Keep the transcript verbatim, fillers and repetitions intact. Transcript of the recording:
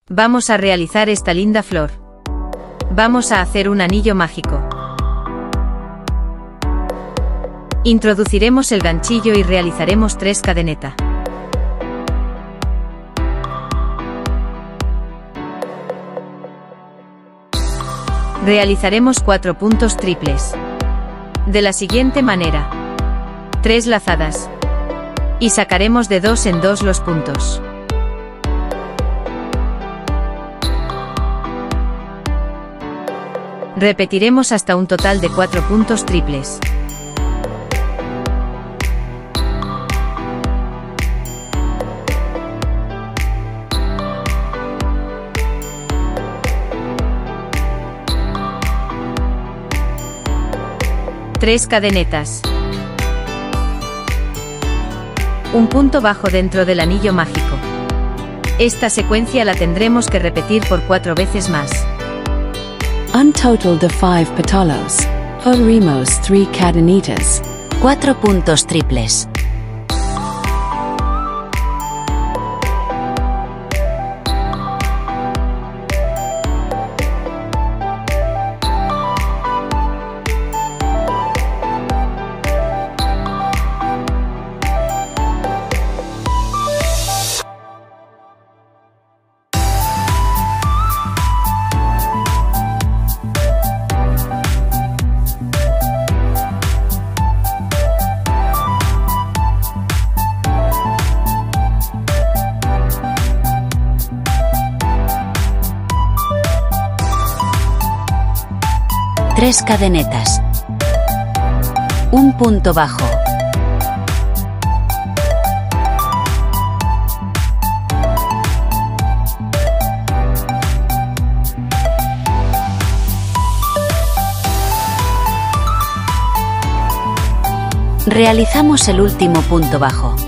Vamos a realizar esta linda flor. Vamos a hacer un anillo mágico. Introduciremos el ganchillo y realizaremos tres cadenetas. Realizaremos cuatro puntos triples. De la siguiente manera. Tres lazadas. Y sacaremos de dos en dos los puntos. Repetiremos hasta un total de cuatro puntos triples. Tres cadenetas. Un punto bajo dentro del anillo mágico. Esta secuencia la tendremos que repetir por cuatro veces más. Un total de five pétalos. Podremos three cadenitas. Cuatro puntos triples. Tres cadenetas. Un punto bajo. Realizamos el último punto bajo.